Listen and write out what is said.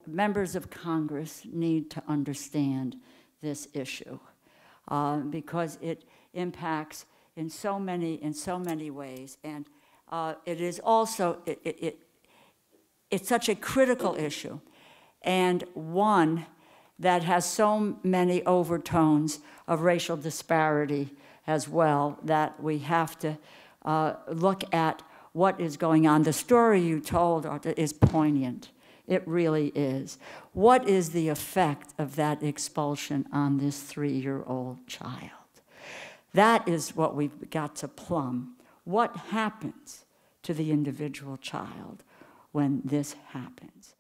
members of Congress need to understand this issue because it impacts in so many ways, and it is also it's such a critical issue, and one that has so many overtones of racial disparity as well, that we have to look at what is going on. The story you told is poignant. It really is. What is the effect of that expulsion on this 3-year-old child? That is what we've got to plumb. What happens to the individual child when this happens?